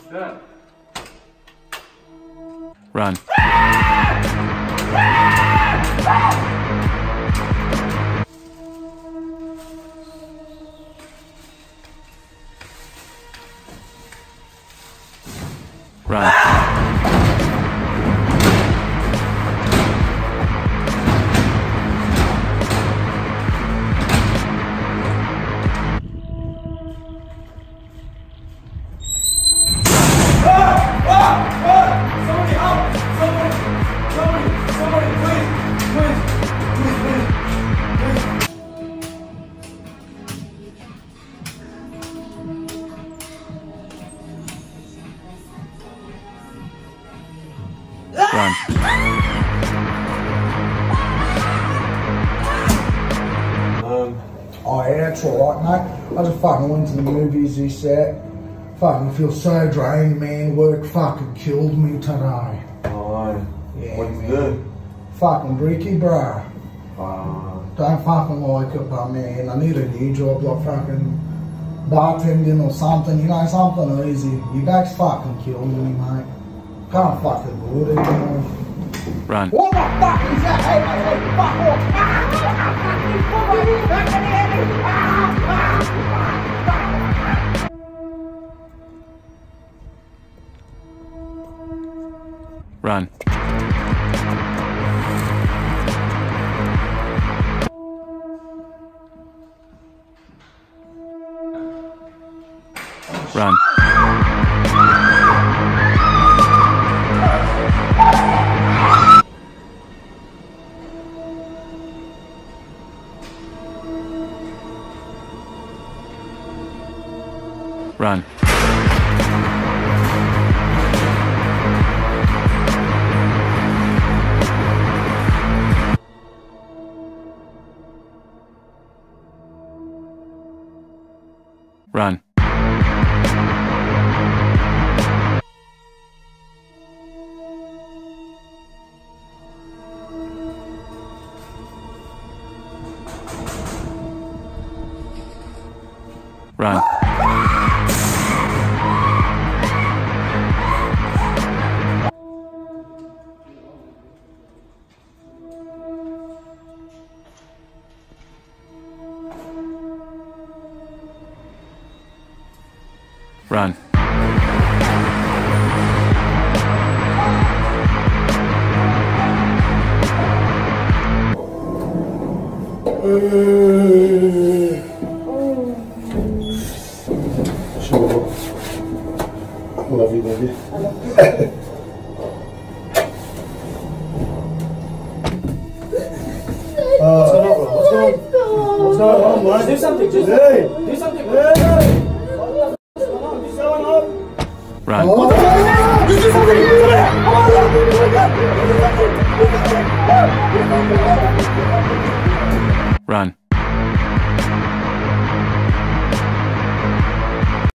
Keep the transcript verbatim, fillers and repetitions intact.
Run. Run. Run. Um, oh yeah, it's alright, mate. I just fucking went to the movies this set. Fucking feel so drained, man. Work fucking killed me today. Oh, yeah. What did you do? Fucking bricky, bro. Uh, Don't fucking like it, but man, I need a new job, like fucking bartending or something, you know, something easy. Your back's fucking killing me, mate. Can't fucking do it anymore. Run. What the fuck is that? Hey, hey, hey, fuck off! Run. Run. Run. Run. Run. Run. Sure. Love you, baby. What's going on, bro? What's going on? What's going on, man? Do something, do something. Hey! Do something. Hey! What's going on? Run. Oh. Run.